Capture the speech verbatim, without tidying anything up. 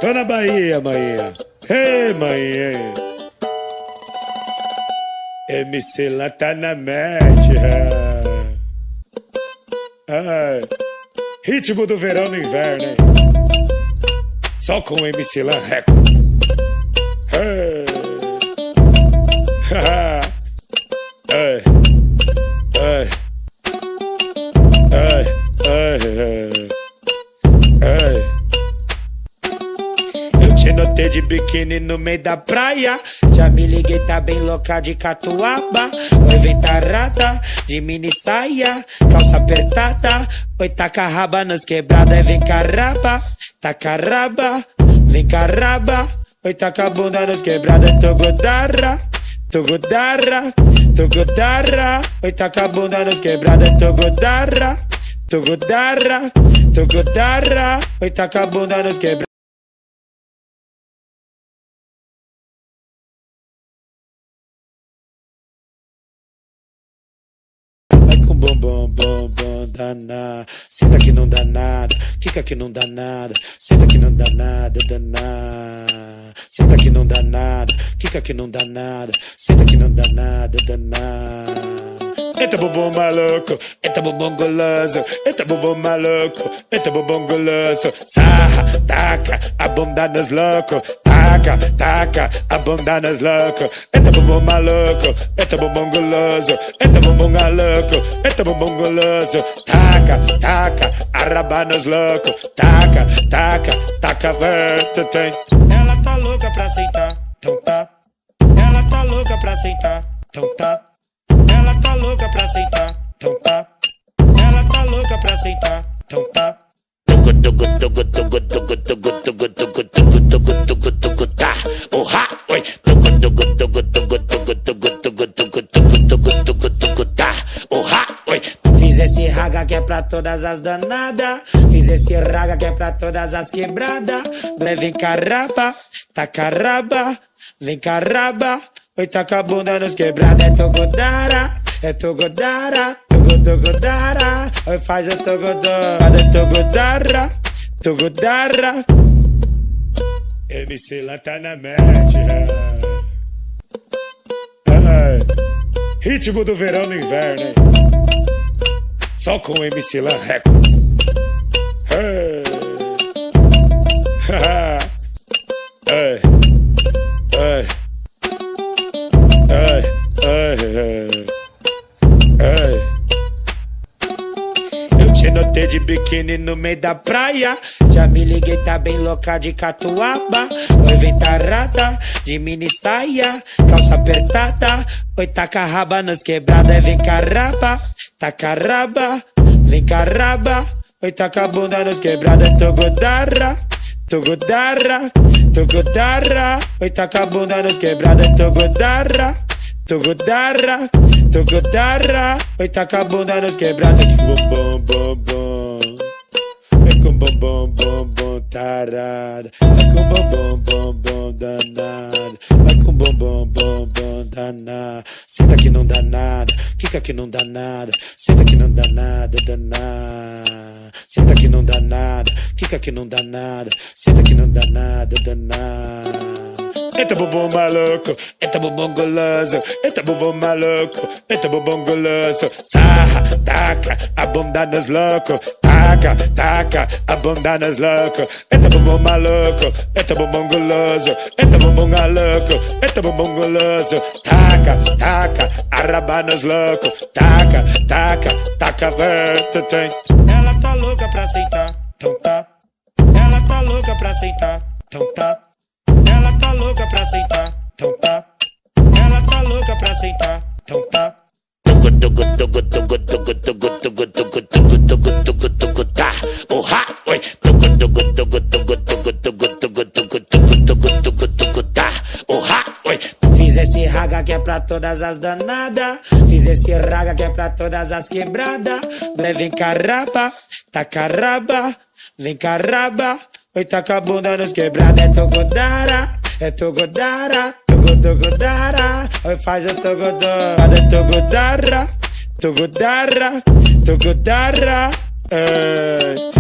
Tô na Bahia, manhã. Ei, manhã. M C lá tá na média. Ai. Ritmo do verão no inverno, hein? Só com o M C Lan Records. Hey. Hey. Hey. Hey. Hey. Hey. Eu te notei de biquíni no meio da praia. Já me liguei, tá bem louca de catuaba. Oi, vem tarada, de mini saia, calça apertada. Oi, taca a raba nos quebrada. Vem caraba, taca a raba, vem caraba. Oi, taca a bunda nos quebrada. Togodara, togodara, togodara. Oi, taca a bunda nos quebrada. Togodara, togodara, togodara. Oi, taca a bunda nos quebrada. Bom, bom, bom, bom, dana. Senta que não dá nada, fica que não dá nada. Senta que não dá nada, dana. Senta que não dá nada, fica que não dá nada. Senta que não dá nada, dana. Eita bumbum maluco, eita bumbum goloso, eita bumbum maluco, eita bumbum goloso. Sarra, taca, a bunda nos loucos. Taca, taca, a bunda nos loucos. Eita bumbum maluco, eita bumbum goloso, eita bumbum maluco, eita bumbum goloso. Taca, taca, a raba nos loucos. Taca, taca, taca, vento tem. Ela tá louca pra sentar, então tá. Ela tá louca pra sentar, então tá. Ela tá louca pra sentar, então tá. Ela tá louca pra sentar, então tá. Tugu, tugu, tugu, tugu, tugu, tugu, tugu, tugu, tugu, tugu, tugu, tugu, tá. Porra, oi. Tugu, tugu, tugu, tugu, tugu, tugu, tugu, tugu, tugu, tugu, tugu, tugu, tá. Porra, oi. Fiz esse raga que é pra todas as danadas. Fiz esse raga que é pra todas as quebradas. Leve caraba, taca raba, vem caraba. Oi, taca a bunda nos quebrados. É togodara, é togodara, togo, togodara. Oi, faz o togodara, é togodara, togodara. M C Lan tá na média. Ai. Ritmo do verão no inverno, hein? Só com o M C Lan Records. Hey. Hey. Hey. Hey. Hey. Hey. Eu te notei de biquíni no meio da praia. Já me liguei, tá bem louca de catuaba. Oi, vem tarada, de mini saia, calça apertada. Oi, taca a raba nos quebrada. Vem caraba, taca a raba, vem caraba. Oi, taca a bunda nos quebrada. Togodara, togodara, togodara. Oi, taca a bunda nos quebrada. Togodara, togodara, togodara. Oi, taca a bunda nos quebrada. Bom, bom, bom. É com bom, bom, bom, bom, tarada. É com bom, bom, bom, bom, danado. É com bom, bom, bom, bom, danado. Senta que não dá nada, fica que não dá nada. Senta que não dá nada, danado. Senta que não dá nada, fica que não dá nada. Senta que não dá nada, danado. Eita bumbum maluco, eita bumbum goloso, eita bumbum maluco, eita bumbum goloso. Sarra, taca, a bunda nos loucos. Taca, taca, a bunda nos loucos. Eita bumbum maluco, eita bumbum goloso, eita bumbum maluco, eita bumbum goloso. Taca, taca, a raba nos loucos. Taca, taca, taca, vento tem. Ela tá louca pra sentar, então tá. Ela tá louca pra sentar, então tá. Ela tá louca pra sentar, então tá. Ela tá louca pra sentar, então tá. Tugu, tugu, tugu, tugu, tugu, tugu, tugu, tugu, tugu, tugu, tugu, tugu, tá. Porra, oi. Tugu, tugu, tugu, tugu, tugu, tugu, tugu, tugu, tugu, tugu, tugu, tugu, tá. Porra, oi. Fiz esse raga que é pra todas as danadas. Fiz esse raga que é pra todas as quebradas. Leve caraba, taca raba, vem caraba. Oi, taca a bunda nos quebrados. É togodara, é togodara, togo, togodara. Oi, faz o togodara, é togodara, togodara, togodara. Ei.